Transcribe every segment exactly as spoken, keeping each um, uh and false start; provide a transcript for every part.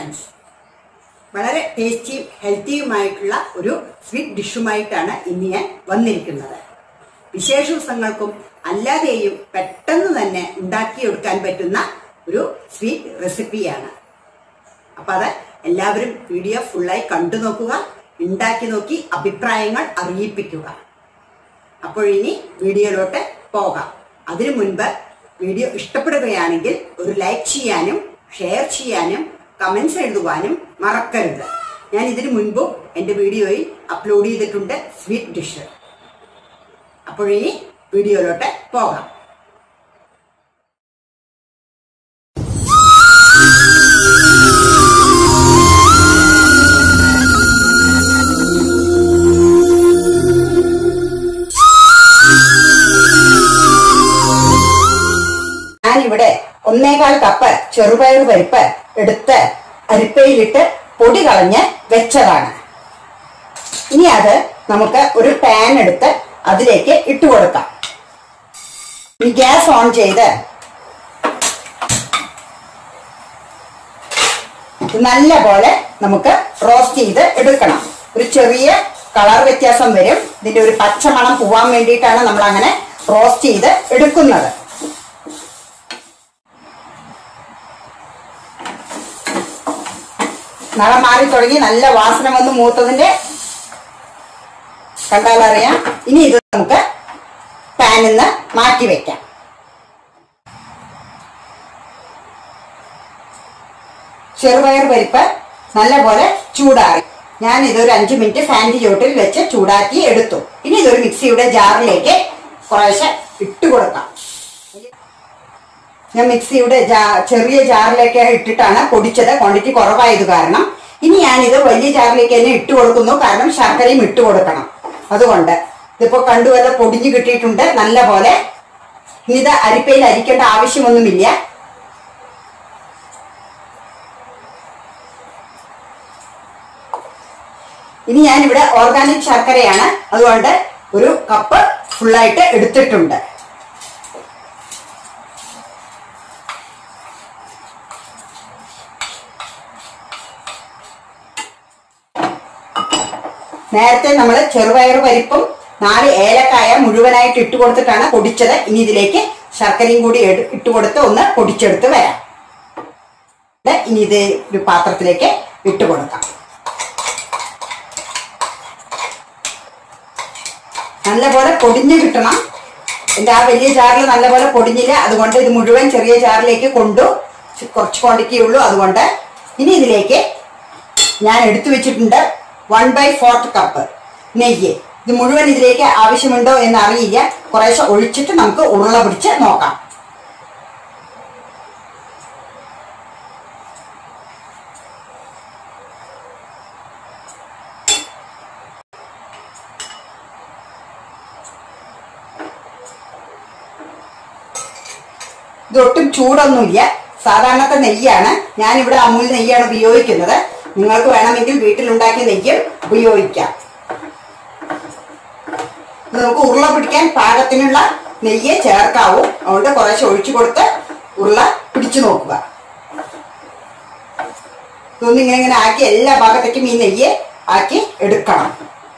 Friends, വളരെ ടേസ്റ്റിയും ഹെൽത്തിയുമായിട്ടുള്ള ഒരു sweet ഡിഷുമായിട്ടാണ് ഇന്ന് ഞാൻ വന്നിരിക്കുന്നത്. വിശേഷ ദിവസങ്ങൾക്കും അല്ലാതെയും പെട്ടെന്ന് തന്നെ ഉണ്ടാക്കിയെടുക്കാൻ പറ്റുന്ന ഒരു സ്വീറ്റ് റെസിപ്പിയാണ്. അപ്പൊ അത് എല്ലാവരും വീഡിയോ ഫുള്ളായി കണ്ടു നോക്കുക, ഉണ്ടാക്കി നോക്കി അഭിപ്രായങ്ങൾ അറിയിപ്പിക്കുക. അപ്പോഴിനി വീഡിയോയിലോട്ട് പോകാം. അതിനു മുൻപ് വീഡിയോ ഇഷ്ടപ്പെടുകയാണെങ്കിൽ ഒരു ലൈക്ക് ചെയ്യാനും ഷെയർ ചെയ്യാനും കമന്റ്സ് എഴുതുവാനും മറക്കരുത്. ഞാൻ ഇതിനു മുൻപും എന്റെ വീഡിയോയിൽ അപ്ലോഡ് ചെയ്തിട്ടുണ്ട് സ്വീറ്റ് ഡിഷ്. അപ്പോഴിനി വീഡിയോയിലോട്ട് പോകാം. ഞാനിവിടെ ഒന്നേകാൽ കപ്പ് ചെറുപയർ പരിപ്പ് എടുത്ത് അരിപ്പയിലിട്ട് പൊടി കളഞ്ഞ് വെച്ചതാണ്. ഇനി അത് നമുക്ക് ഒരു പാൻ എടുത്ത് അതിലേക്ക് ഇട്ട് കൊടുക്കാം. ഈ ഗ്യാസ് ഓൺ ചെയ്ത് നല്ല പോലെ നമുക്ക് റോസ്റ്റ് ചെയ്ത് എടുക്കണം. ഒരു ചെറിയ കളർ വ്യത്യാസം വരും. ഇതിന്റെ ഒരു പച്ചമണം പോവാൻ വേണ്ടിയിട്ടാണ് നമ്മൾ അങ്ങനെ റോസ്റ്റ് ചെയ്ത് എടുക്കുന്നത്. നിറം മാറി തുടങ്ങി, നല്ല വാസന വന്ന് മൂത്തതിന്റെ കണ്ടാലറിയാം. ഇനി ഇത് നമുക്ക് പാനിൽ നിന്ന് മാറ്റി വെക്കാം. ചെറുപയർ പരിപ്പ് നല്ലപോലെ ചൂടാറി. ഞാൻ ഇതൊരു അഞ്ചു മിനിറ്റ് ഫാനിന്റെ ചോട്ടിൽ വെച്ച് ചൂടാക്കി എടുത്തു. ഇനി ഇതൊരു മിക്സിയുടെ ജാറിലേക്ക് കുറേശ്ശെ ഇട്ട് കൊടുക്കാം. ഞാൻ മിക്സിയുടെ ജാ ചെറിയ ജാറിലേക്ക് ഇട്ടിട്ടാണ് പൊടിച്ചത്, ക്വാണ്ടിറ്റി കുറവായത് കാരണം. ഇനി ഞാനിത് വലിയ ജാറിലേക്ക് തന്നെ ഇട്ട് കൊടുക്കുന്നു, കാരണം ശർക്കരയും ഇട്ട് കൊടുക്കണം. അതുകൊണ്ട് ഇതിപ്പോ കണ്ടുവല്ല പൊടിഞ്ഞു കിട്ടിയിട്ടുണ്ട് നല്ല പോലെ. ഇനി ഇത് അരിപ്പയിൽ അരിക്കേണ്ട ആവശ്യമൊന്നുമില്ല. ഇനി ഞാനിവിടെ ഓർഗാനിക് ശർക്കരയാണ്, അതുകൊണ്ട് ഒരു കപ്പ് ഫുള്ളായിട്ട് എടുത്തിട്ടുണ്ട്. നേരത്തെ നമ്മൾ ചെറുപയർ പരിപ്പും നാല് ഏലക്കായ മുഴുവനായിട്ട് ഇട്ട് കൊടുത്തിട്ടാണ് പൊടിച്ചത്. ഇനി ഇതിലേക്ക് ശർക്കരയും കൂടി ഇട്ട് കൊടുത്ത് ഒന്ന് പൊടിച്ചെടുത്ത് വരാം. ഇനി ഇത് ഒരു പാത്രത്തിലേക്ക് ഇട്ട് കൊടുക്കാം. നല്ലപോലെ പൊടിഞ്ഞു കിട്ടണം. എന്റെ ആ വലിയ ജാറിൽ നല്ലപോലെ പൊടിഞ്ഞില്ല, അതുകൊണ്ട് ഇത് മുഴുവൻ ചെറിയ ജാറിലേക്ക് കൊണ്ടു. കുറച്ച് ക്വാണ്ടിറ്റി ഉള്ളൂ, അതുകൊണ്ട്. ഇനി ഇതിലേക്ക് ഞാൻ എടുത്തു വെച്ചിട്ടുണ്ട് വൺ ബൈ ഫോർത്ത് കപ്പ് നെയ്യ്. ഇത് മുഴുവൻ ഇതിലേക്ക് ആവശ്യമുണ്ടോ എന്ന് അറിയില്ല. കുറേശ്ശെ ഒഴിച്ചിട്ട് നമുക്ക് ഉരുള പിടിച്ച് നോക്കാം. ഇതൊട്ടും ചൂടൊന്നുമില്ല, സാധാരണത്തെ നെയ്യാണ്. ഞാനിവിടെ അമൂൽ നെയ്യാണ് ഉപയോഗിക്കുന്നത്. നിങ്ങൾക്ക് വേണമെങ്കിൽ വീട്ടിലുണ്ടാക്കിയ നെയ്യ് ഉപയോഗിക്കാം. നമുക്ക് ഉരുള പിടിക്കാൻ പാകത്തിനുള്ള നെയ്യ് ചേർക്കാവൂ. അതുകൊണ്ട് കുറേശ്ശെ ഒഴിച്ചു കൊടുത്ത് ഉരുള പിടിച്ചു നോക്കുക. ഇതൊന്നും ഇങ്ങനെ ഇങ്ങനെ ആക്കി എല്ലാ ഭാഗത്തേക്കും ഈ നെയ്യ് ആക്കി എടുക്കണം.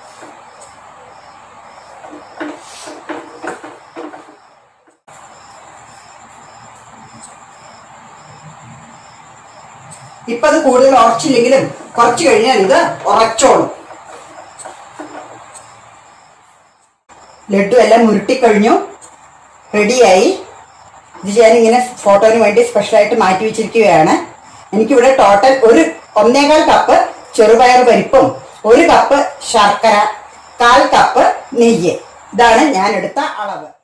ഇപ്പൊ അത് കൂടുതൽ ഉറച്ചില്ലെങ്കിലും കുറച്ച് കഴിഞ്ഞാൽ ഇത് ഉറച്ചോളും. ലഡു എല്ലാം ഉരുട്ടിക്കഴിഞ്ഞു, റെഡിയായി. ഇത് ഞാനിങ്ങനെ ഫോട്ടോന് വേണ്ടി സ്പെഷ്യലായിട്ട് മാറ്റി വെച്ചിരിക്കുകയാണ്. എനിക്കിവിടെ ടോട്ടൽ ഒരു ഒന്നേകാൽ കപ്പ് ചെറുപയർ പരിപ്പും ഒരു കപ്പ് ശർക്കര, കാൽ കപ്പ് നെയ്യ്, ഇതാണ് ഞാൻ എടുത്ത അളവ്.